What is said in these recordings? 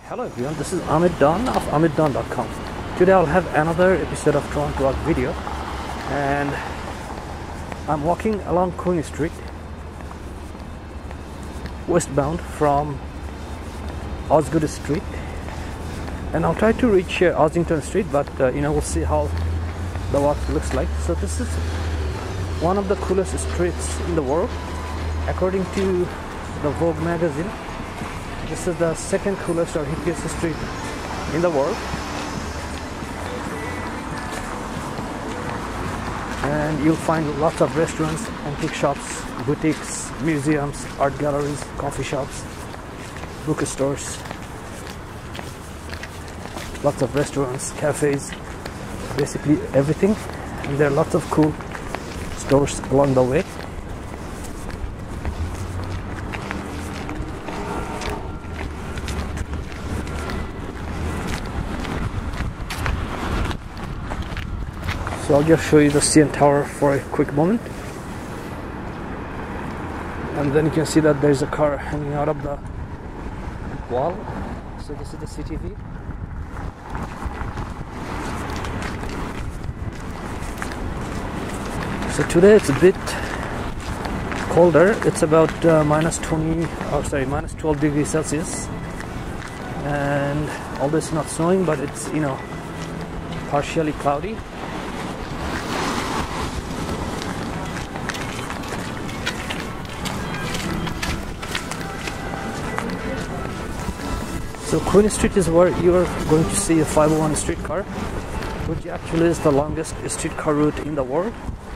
Hello everyone, this is Amit Don of AmitDon.com. Today I'll have another episode of Toronto Vlog video, and I'm walking along Queen Street westbound from Osgoode Street, and I'll try to reach Ossington Street, but we'll see how the walk looks like. So this is one of the coolest streets in the world according to the Vogue magazine. This is the second coolest or hippest street in the world, and you'll find lots of restaurants, antique shops, boutiques, museums, art galleries, coffee shops, bookstores, lots of restaurants, cafes, basically everything, and there are lots of cool stores along the way. So I'll just show you the CN Tower for a quick moment, and then you can see that there's a car hanging out of the wall. So this is the city view. So today it's a bit colder. It's about minus 12 degrees Celsius, and although it's not snowing, but it's partially cloudy. So Queen Street is where you are going to see a 501 streetcar, which actually is the longest streetcar route in the world.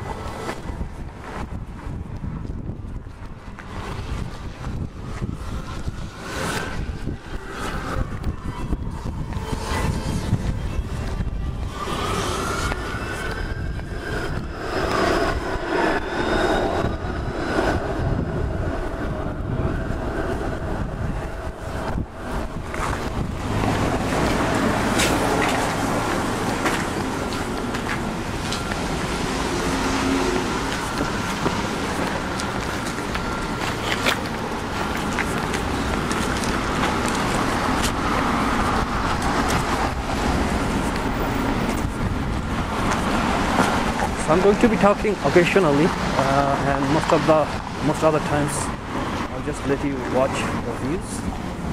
I'm going to be talking occasionally, and most other times I'll just let you watch the views.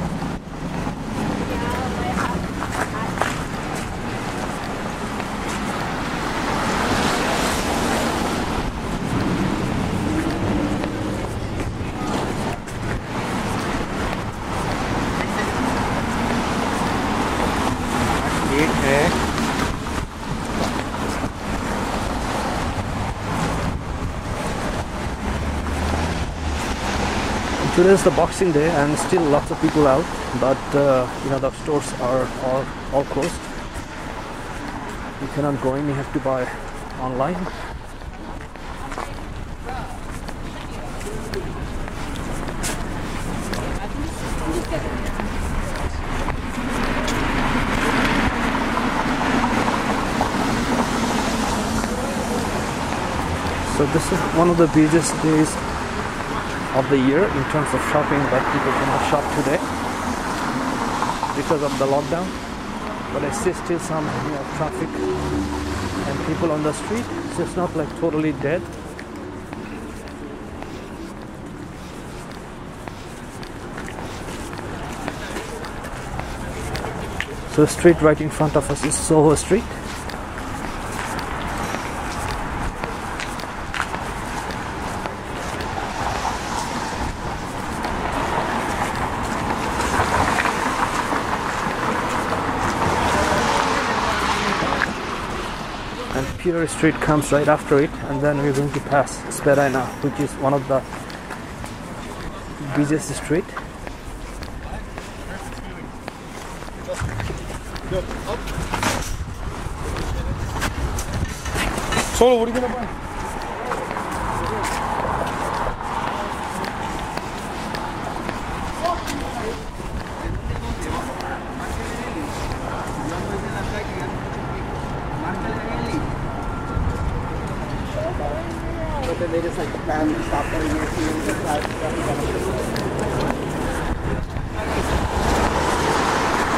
Today is the Boxing Day and still lots of people out, but the stores are all closed. You cannot go in, you have to buy online. So this is one of the busiest days of the year in terms of shopping, but people cannot shop today because of the lockdown. But I see still some traffic and people on the street, so it's not like totally dead. So the street right in front of us is Soho Street. Peter Street comes right after it, and then we're going to pass Spadina, which is one of the busiest street. So what are you gonna buy? They just like stop putting your feet.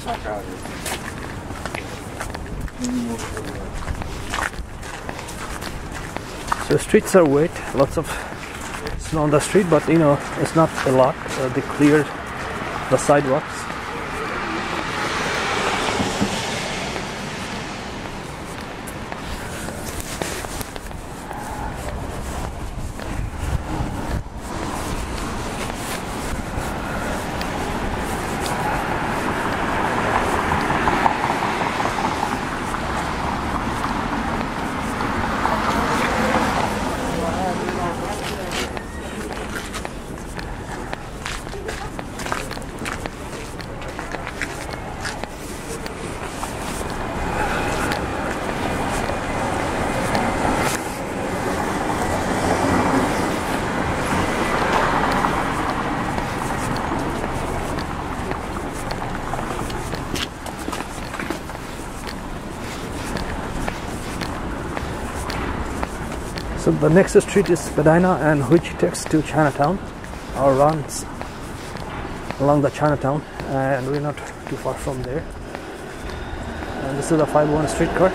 So streets are wet, lots of snow on the street, but you know, it's not a lot. They cleared the sidewalks. So the next street is Spadina, and which takes to Chinatown, or runs along the Chinatown, and we're not too far from there. And this is a 501 streetcar.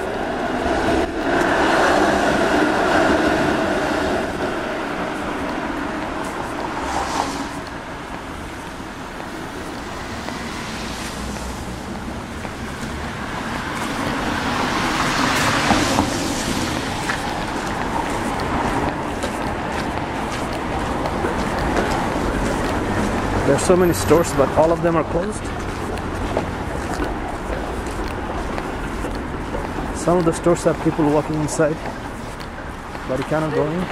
There's so many stores, but all of them are closed. Some of the stores have people walking inside, but you cannot go in.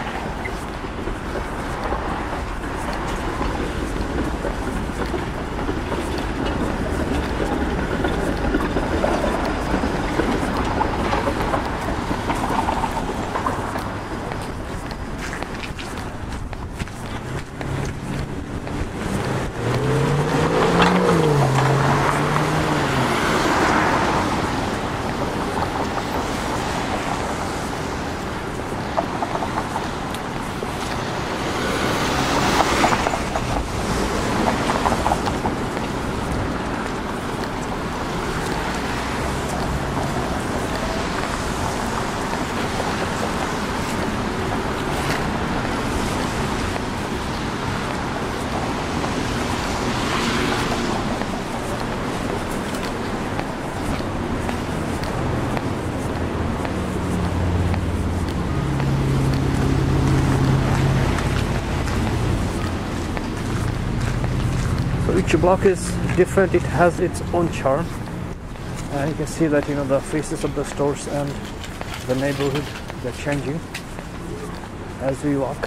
Each block is different, it has its own charm, and you can see that, you know, the faces of the stores and the neighborhood, they're changing as we walk.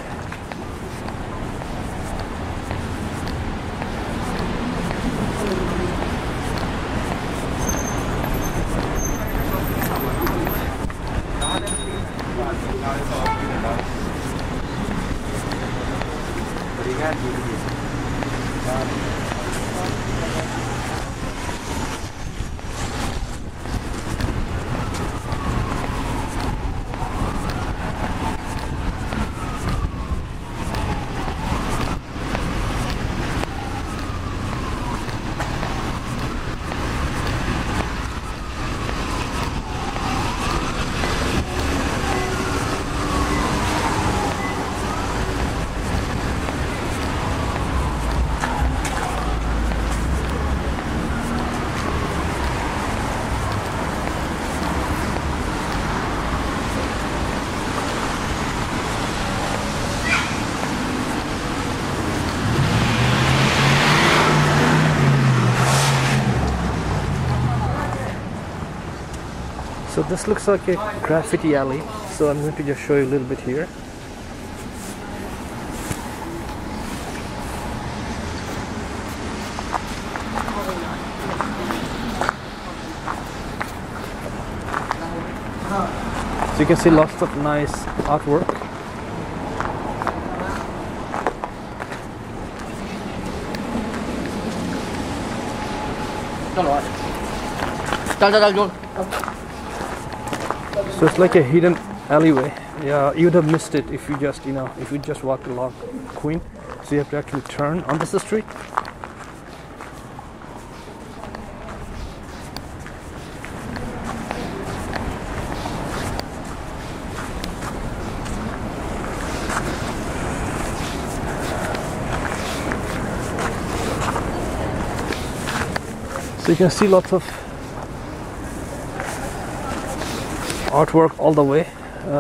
So this looks like a graffiti alley, so I'm going to just show you a little bit here. So you can see lots of nice artwork. So it's like a hidden alleyway. Yeah, you'd have missed it if you just, if you just walked along Queen. So you have to actually turn on this street. So you can see lots of artwork all the way.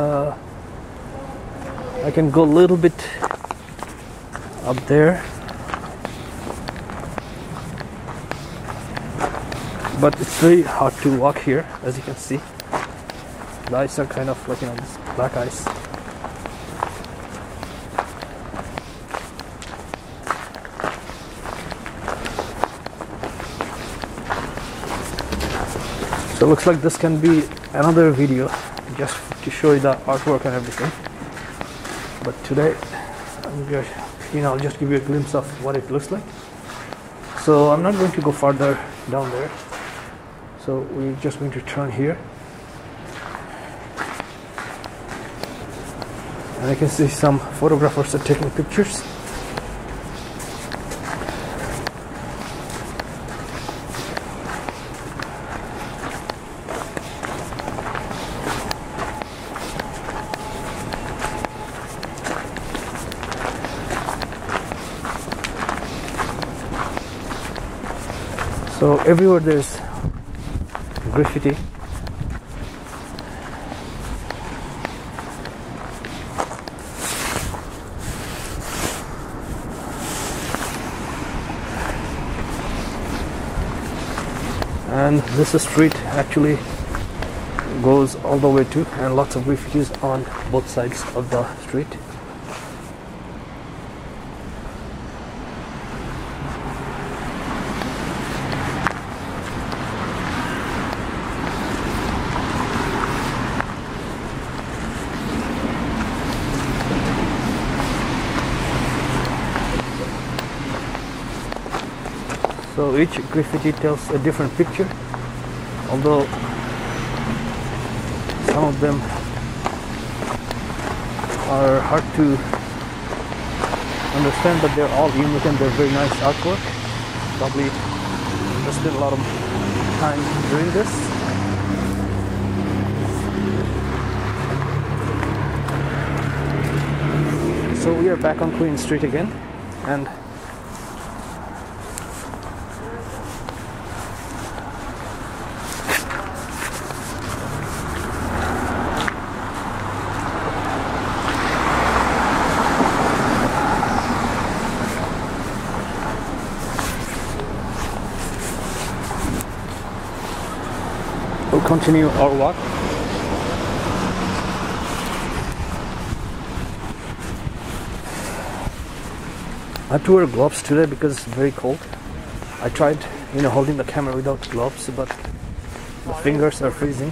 I can go a little bit up there, but it's very hard to walk here, as you can see. The ice are kind of like, this black ice. So it looks like this can be another video just to show you the artwork and everything. But today, I'll just give you a glimpse of what it looks like. So I'm not going to go farther down there. So we're just going to turn here. And I can see some photographers are taking pictures. So everywhere there's graffiti. And this street actually goes all the way to, and lots of graffitis on both sides of the street. So each graffiti tells a different picture, although some of them are hard to understand, but they're all unique and they're very nice artwork. Probably invested a lot of time doing this. So we are back on Queen Street again, and we'll continue our walk. I have to wear gloves today because it's very cold. I tried, holding the camera without gloves, but the fingers are freezing.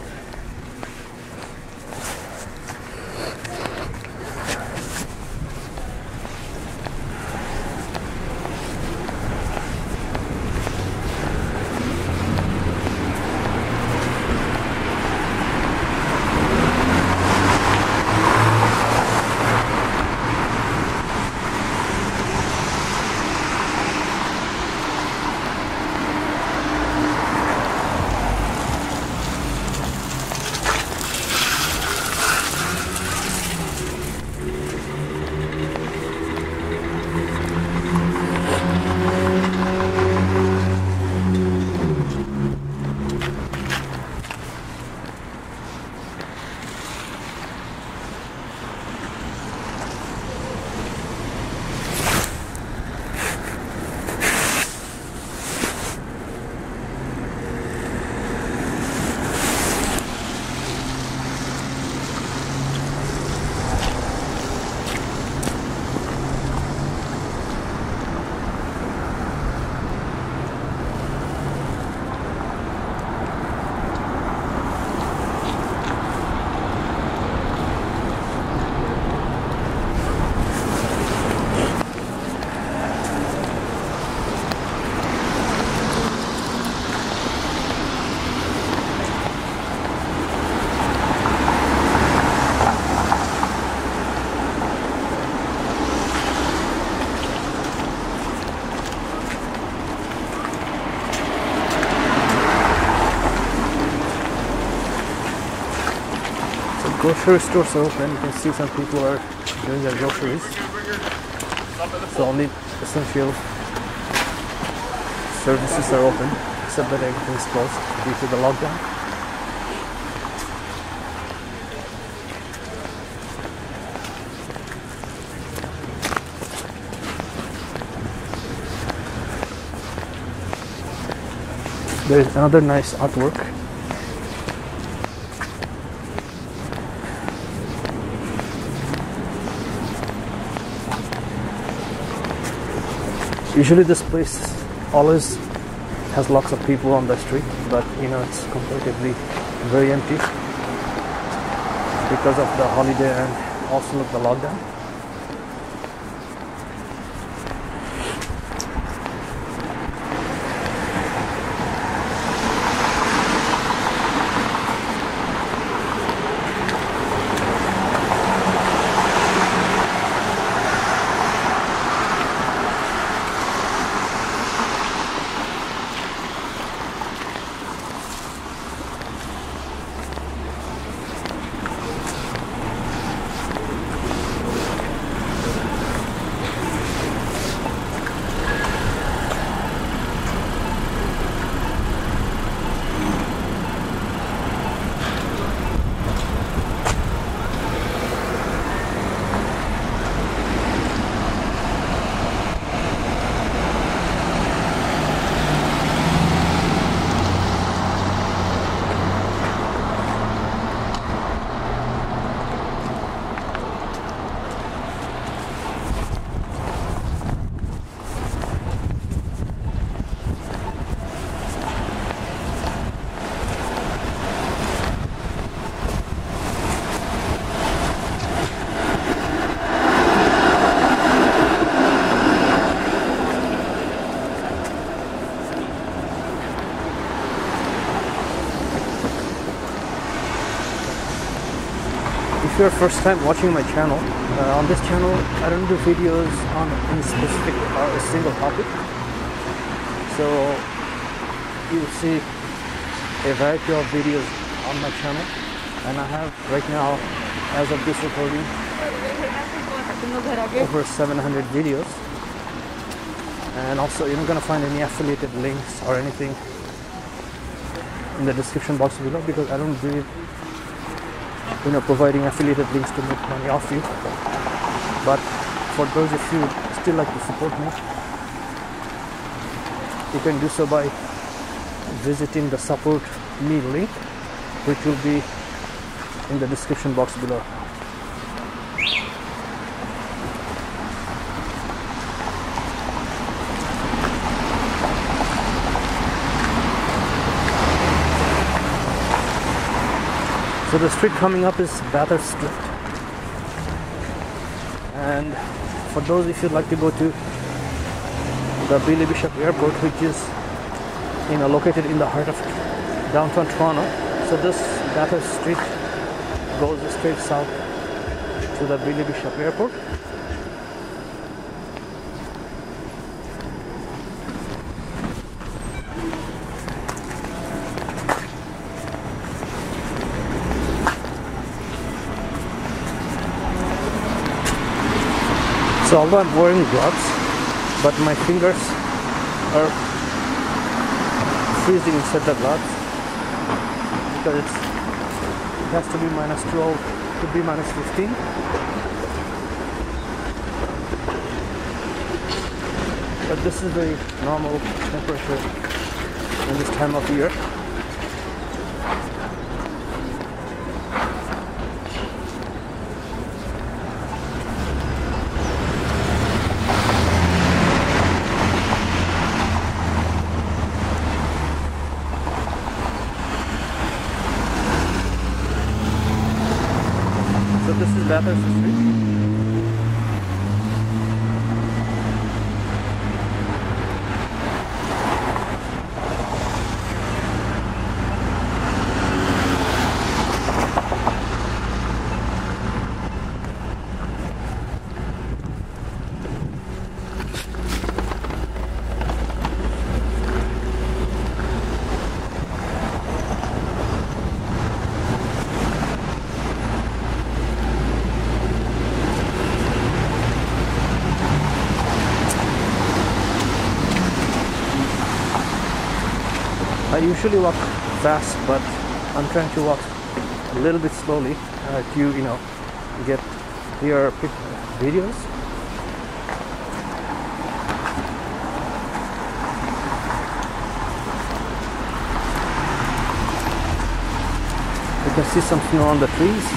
Grocery stores are open. You can see some people are doing their groceries. So only essential services are open. except that everything's closed due to the lockdown. There is another nice artwork. Usually this place always has lots of people on the street, but you know, it's comparatively very empty because of the holiday and also the lockdown. If you're first time watching my channel, on this channel I don't do videos on any specific or a single topic, so you will see a variety of videos on my channel, and I have right now, as of this recording, over 700 videos. And also you're not going to find any affiliated links or anything in the description box below, because I don't believe providing affiliated links to make money off you. But for those of you who still like to support me, you can do so by visiting the support me link, which will be in the description box below. So the street coming up is Bathurst Street, and for those if you'd like to go to the Billy Bishop Airport, which is located in the heart of downtown Toronto, so this Bathurst Street goes straight south to the Billy Bishop Airport. So although I'm wearing gloves, but my fingers are freezing inside the gloves, because it has to be -12 to be -15. But this is the normal temperature in this time of year. So this is Bathurst Street. I usually walk fast, but I'm trying to walk a little bit slowly to, you know, get clear videos. You can see some snow on the trees.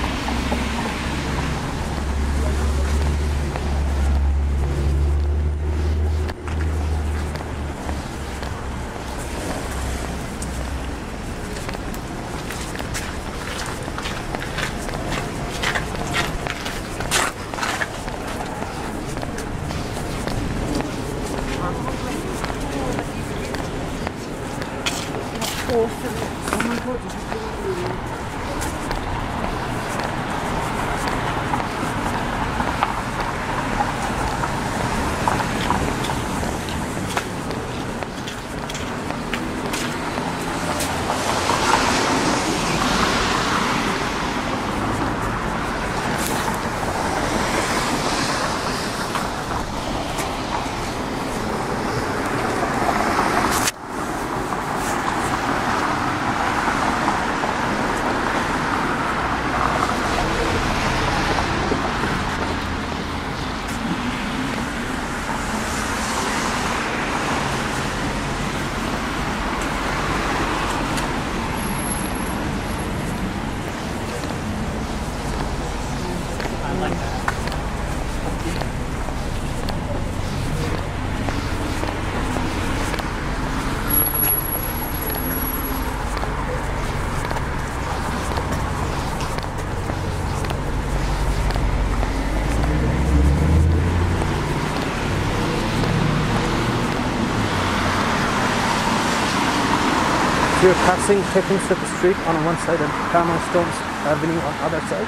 We're passing Tecumseth Street on one side and Stones Avenue on the other side.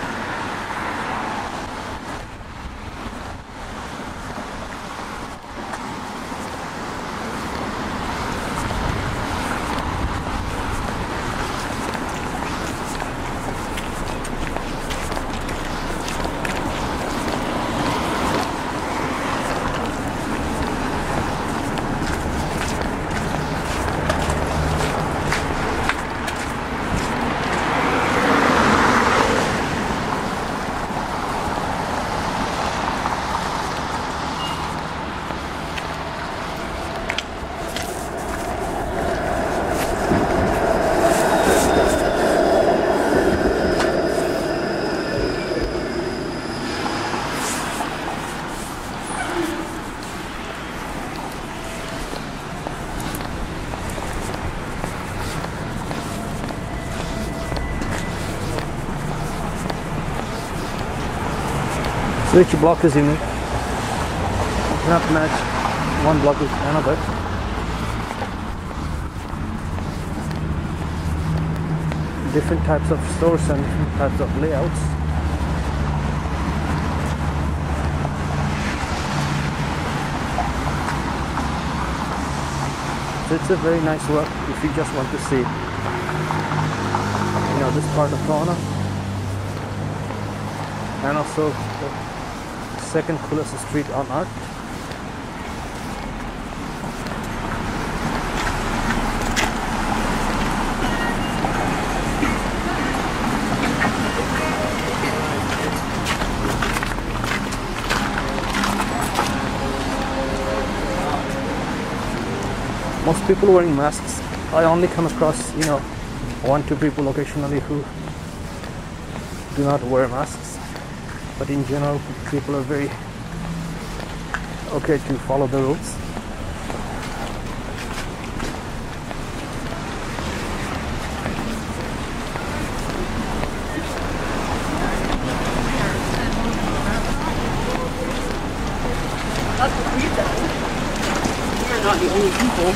So each block is unique. You cannot match one block with another. Different types of stores and different types of layouts. So it's a very nice work if you just want to see, you know, this part of Toronto, and also the second coolest street on earth. Most people wearing masks. I only come across, you know, 1-2 people occasionally who do not wear masks. But in general, people are very okay to follow the rules. We're not the only people.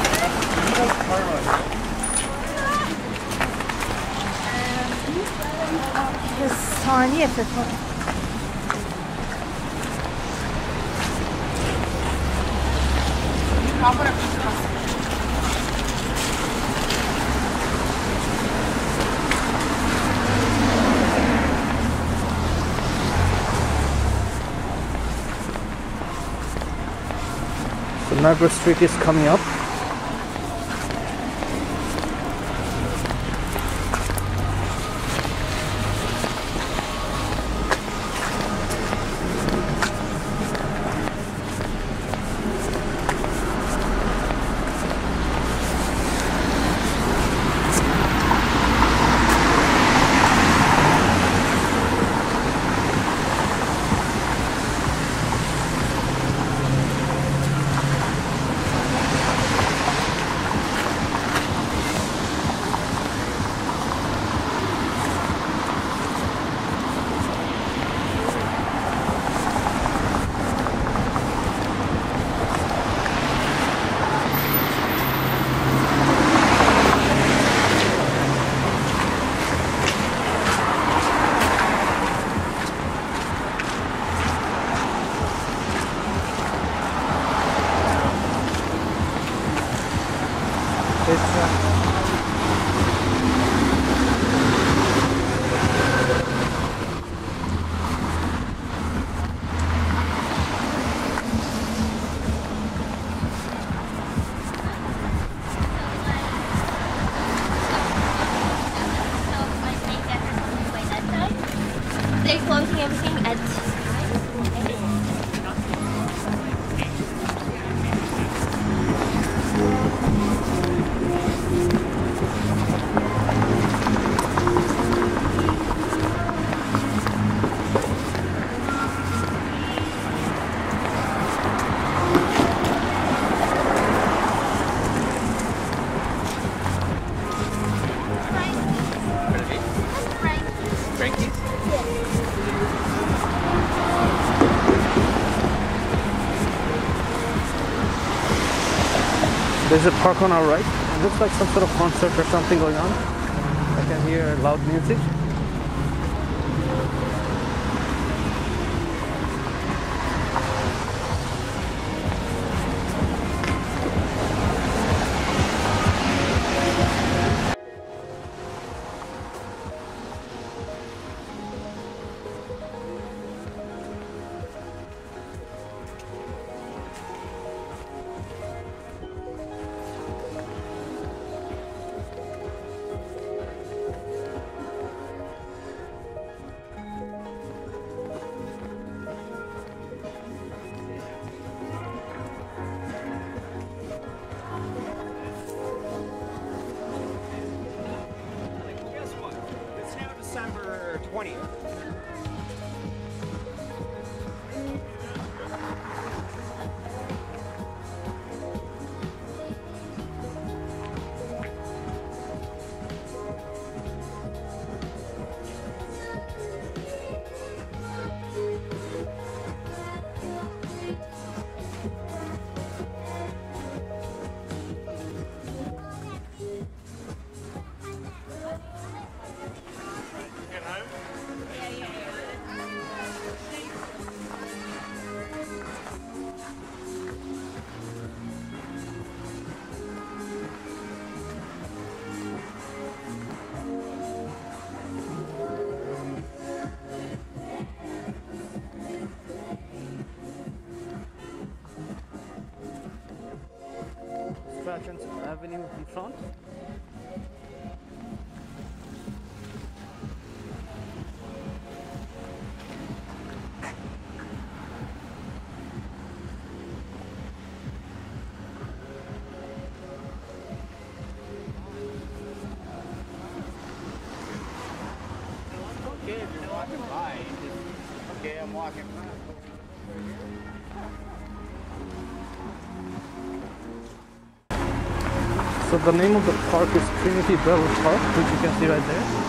Saniye efendim. So Niagara Street is coming up. They're closing everything at There's a park on our right. It looks like some sort of concert or something going on. I can hear loud music. Guess what? It's now December 20th. Strachan Avenue in front. Okay, if you're walking by, okay, I'm walking by. So the name of the park is Trinity-Bellwoods Park, which you can see right there.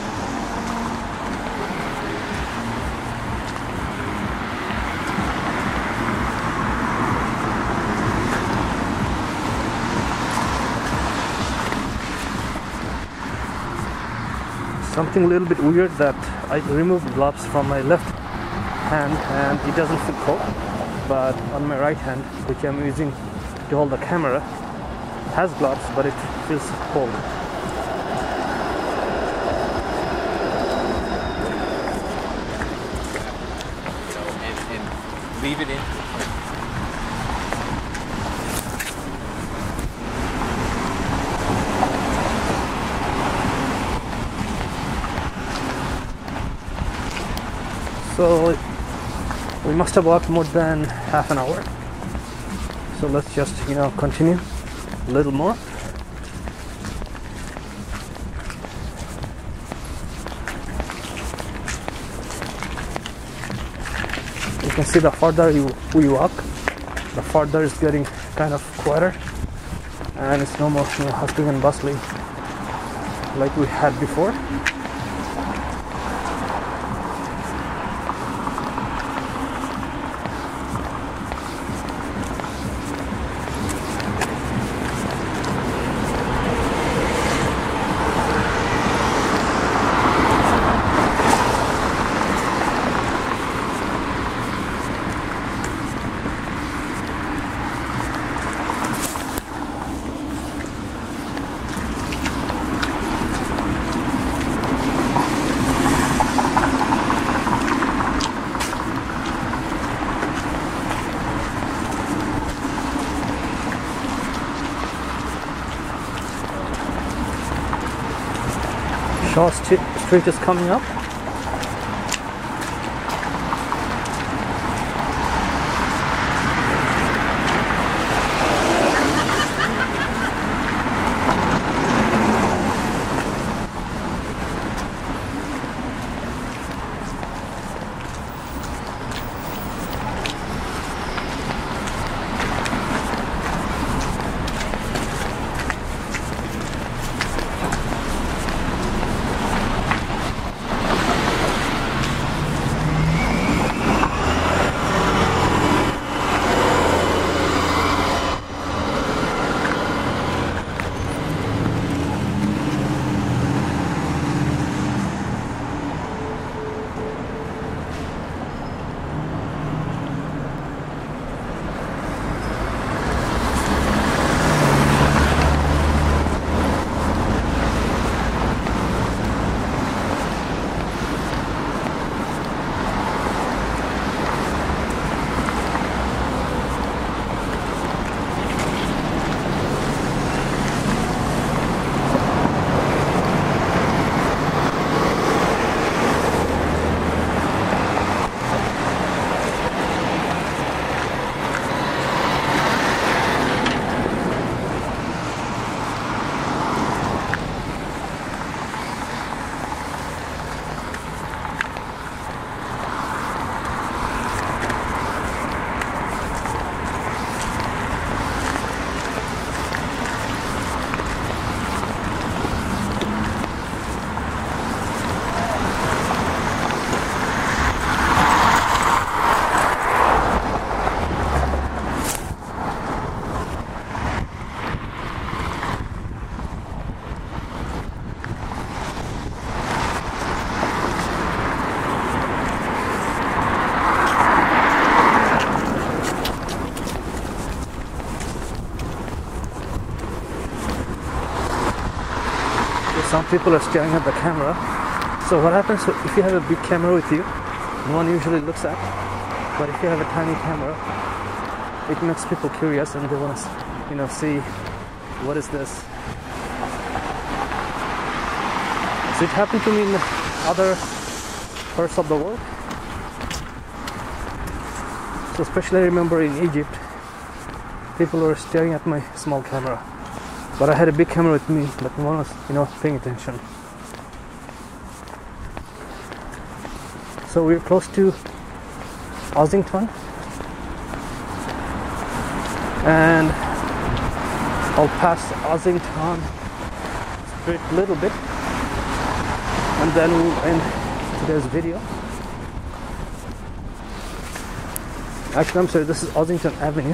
Something a little bit weird that I removed gloves from my left hand and it doesn't feel cold, but on my right hand, which I'm using to hold the camera, has gloves, but it feels cold. And leave it in. So we must have walked more than half an hour. So let's just, continue a little more. You can see the farther we walk, the farther it's getting kind of quieter, and it's no more hustling and bustling like we had before. Shaw Street is coming up. Some people are staring at the camera. So what happens if you have a big camera with you? No one usually looks at. But if you have a tiny camera, it makes people curious and they want to, see what is this. So it happened to me in other parts of the world. So especially I remember in Egypt, people were staring at my small camera. But I had a big camera with me, but no one was, paying attention. So we're close to Ossington, and I'll pass Ossington Street a little bit, and then we'll end today's video. Actually, I'm sorry, this is Ossington Avenue.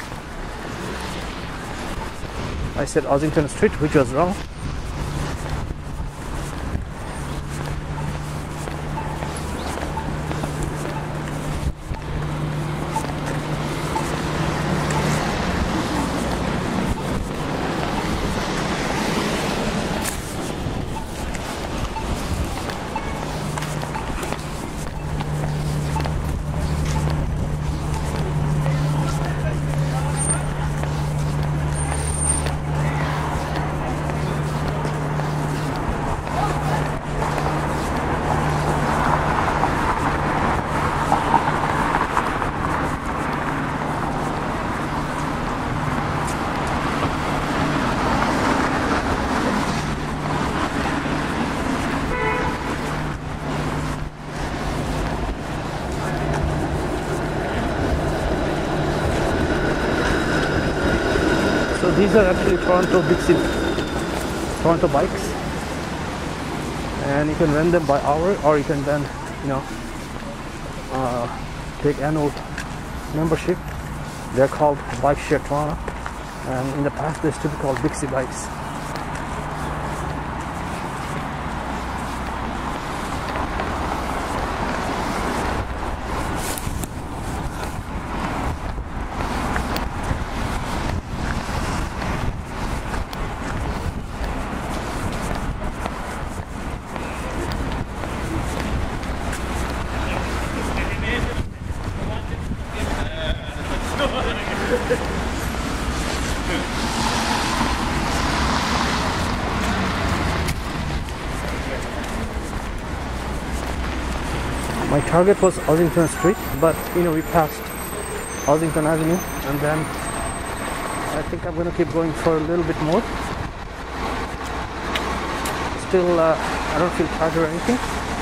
I said Ossington Street, which was wrong. These are actually Toronto bikes, and you can rent them by hour, or you can then take annual membership. They're called Bike Share Toronto, and in the past they used to be called Bixi bikes. My target was Ossington Street, but you know, we passed Ossington Avenue, and then I think I'm going to keep going for a little bit more. Still, I don't feel tired or anything.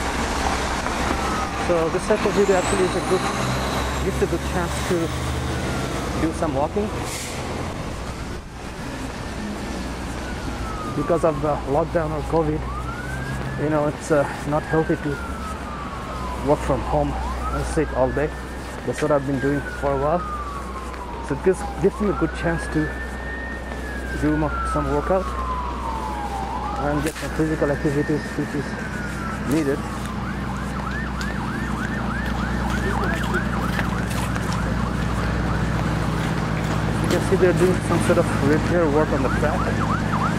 So this type of video actually is gives a good chance to do some walking. Because of the lockdown or COVID, you know, it's not healthy to work from home and sit all day. That's what I've been doing for a while. So it gives me a good chance to do some workout and get some physical activities which is needed. You can see they're doing some sort of repair work on the track.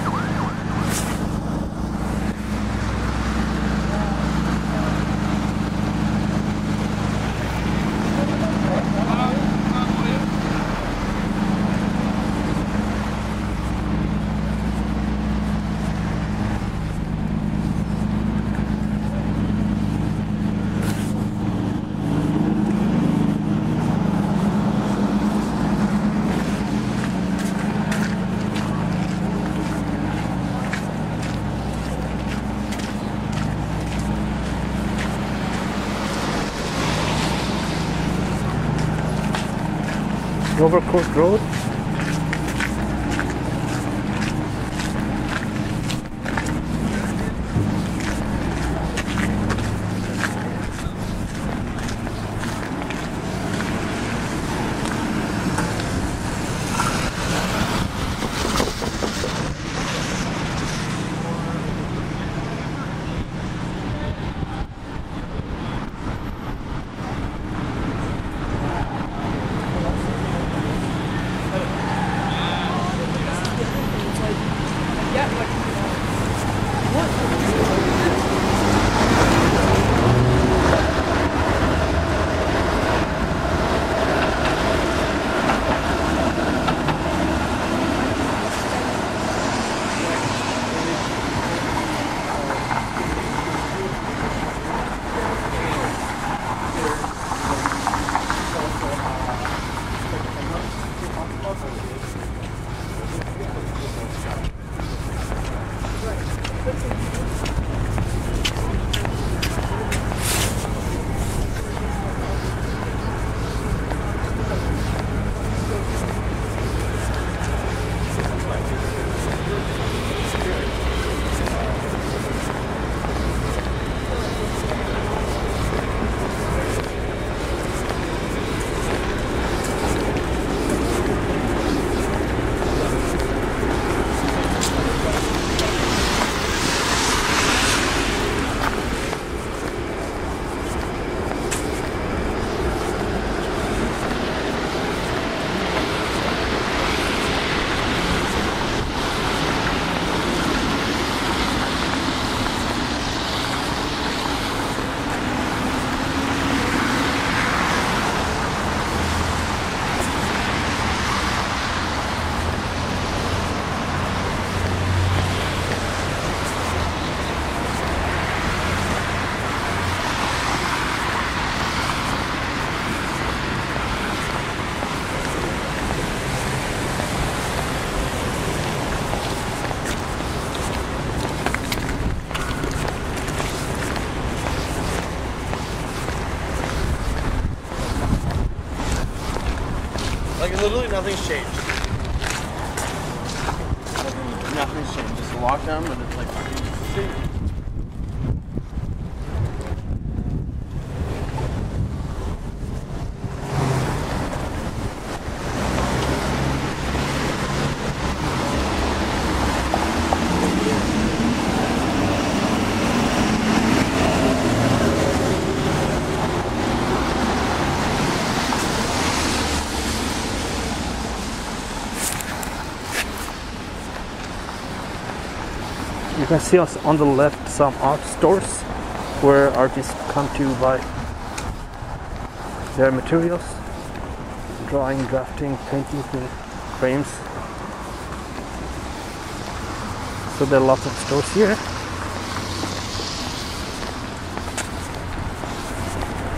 Overcourt Road. Literally nothing's changed. Nothing's changed. Just a lockdown, but it's like insane. You can see us on the left some art stores where artists come to buy their materials, drawing, drafting, painting in frames. So there are lots of stores here.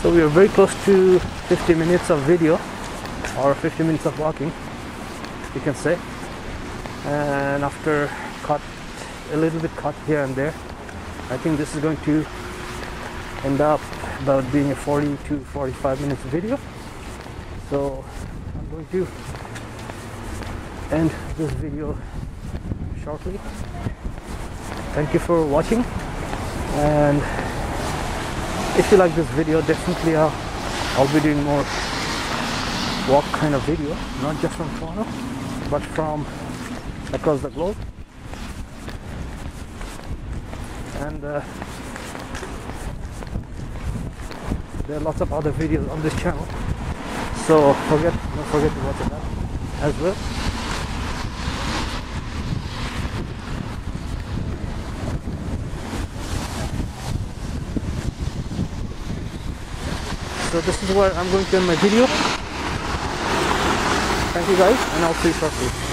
So we are very close to 50 minutes of video, or 50 minutes of walking, you can say. And after a little bit cut here and there, I think this is going to end up about being a 40 to 45 minutes video. So I'm going to end this video shortly. Thank you for watching, and if you like this video, definitely I'll be doing more walk kind of video, not just from Toronto but from across the globe. And there are lots of other videos on this channel, so don't forget to watch that as well. So this is where I'm going to end my video. Thank you guys, and I'll see you shortly.